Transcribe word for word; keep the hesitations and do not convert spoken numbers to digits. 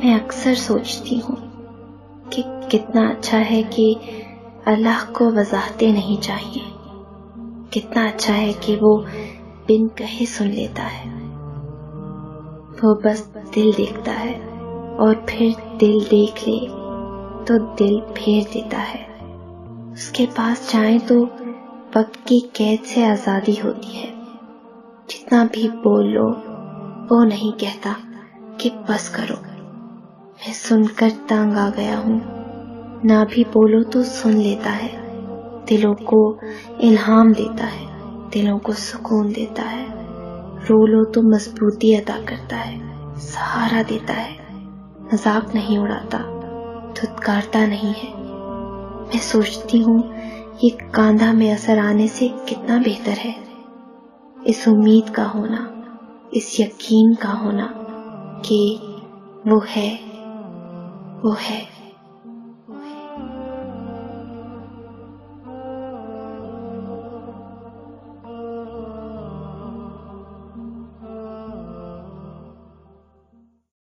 میں اکثر سوچتی ہوں کہ کتنا اچھا ہے کہ اللہ کو وضاحتیں نہیں چاہیے، کتنا اچھا ہے کہ وہ بن کہے سن لیتا ہے، وہ بس دل دیکھتا ہے اور پھر دل دیکھ لے تو دل پھیر دیتا ہے۔ اس کے پاس جائیں تو وقت کی قید سے آزادی ہوتی ہے، جتنا بھی بول لو وہ نہیں کہتا کہ بس کرو، میں سن کر تنگ آ گیا ہوں۔ نہ بھی بولو تو سن لیتا ہے، دلوں کو الہام دیتا ہے، دلوں کو سکون دیتا ہے، رو لو تو مضبوطی عطا کرتا ہے، سہارا دیتا ہے، مذاق نہیں اڑاتا، دھتکارتا نہیں ہے۔ میں سوچتی ہوں یہ کاندھا میں اثر آنے سے کتنا بہتر ہے، اس امید کا ہونا، اس یقین کا ہونا کہ وہ ہے، وہ ہے۔